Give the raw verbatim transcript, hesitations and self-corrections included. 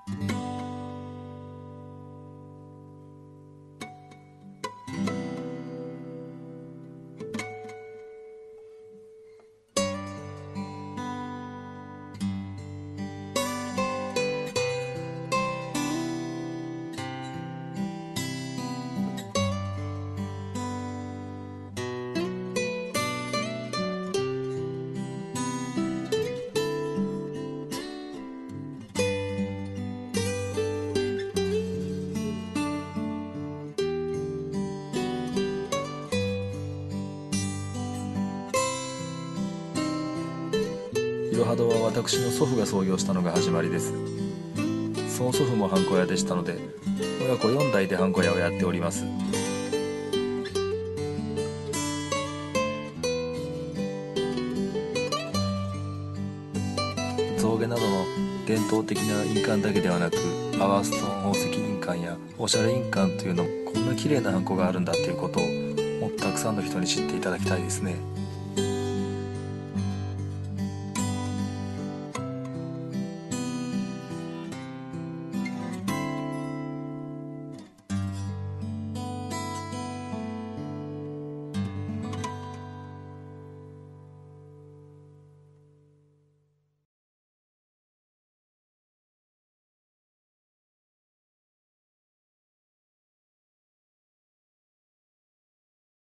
いろは堂は私の祖父が創業したのが始まりです。その祖父もハンコ屋でしたので、親子よん代でハンコ屋をやっております。象牙などの伝統的な印鑑だけではなく、パワーストーン宝石印鑑やおしゃれ印鑑というのも、こんな綺麗なハンコがあるんだっていうことをもっとたくさんの人に知っていただきたいですね。